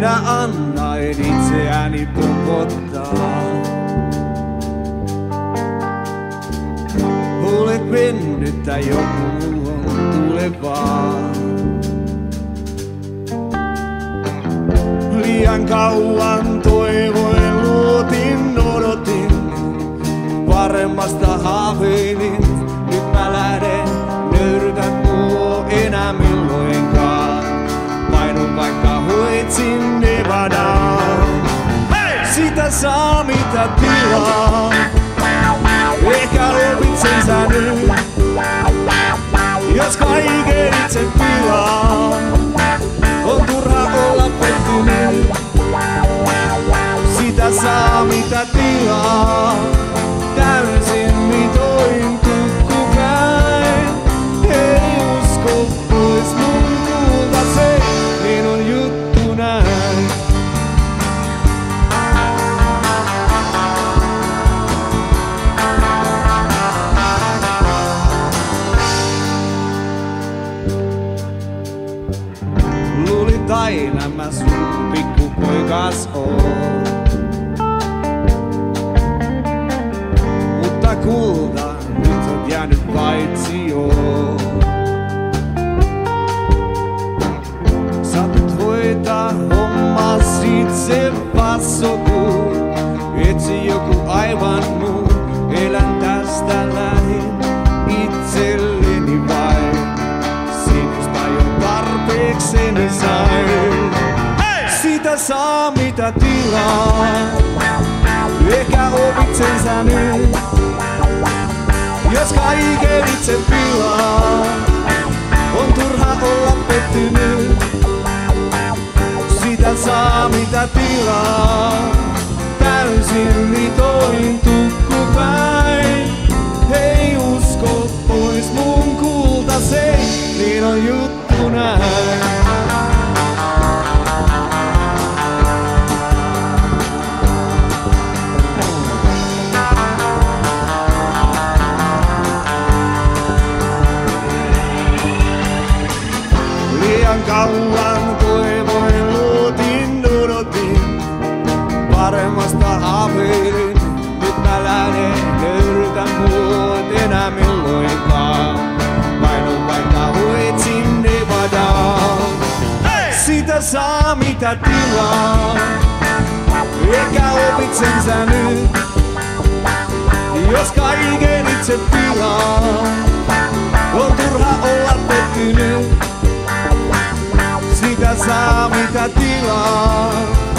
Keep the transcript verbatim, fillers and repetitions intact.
minä annain itseäni popottaa. Olet mennyt tai joku on tulevaa. Liian kauan toivoin, luotin, odotin, paremmasta haaveilin. Nyt mä lähden, nöyrytät muu enää milloinkaan. Painun vaikka hoitsin Nevadaan. Hey! Sitä saa mitä tilaa. Ehkä opit sen sä nyt, jos kaiken itse pilaa. On turha olla pettynyt. Sitä saa mitä tilaa. Täysin mitoin tukkupäin. Ei usko pois mun kultasei, niin on juttu näin. Luulit aina mä sun pikkupoikas oon. Mutta kulta, nyt oot jäänyt paitsi joo. Saatat hoitaa hommas itse vassokuun. Etsi joku aivan muu, elän tästä lähin itselleni vain. Sinusta jo tarpeekseni sain. Sitä saa mitä tilaa. Ehkä opit sen sä nyt, jos kaiken itse pilaa. On turha olla pettynyt. Sitä saa mitä tilaa. Täysin mitoin tukkupäin. Hei usko pois mun kultasei, niin on juttu näin. Kauan toivoin, luotin, odotin, paremmasta haaveilin. Nyt mä lähden, nöyrytän muut enää milloinkaan. Painun vaikka hoitsin Nevadaan. Hey! Sitä saa mitä tilaa. Ehkä opit sen sä nyt, jos kaiken itse pilaa. On turha olla pettynyt. Sitä saa mitä tilaa.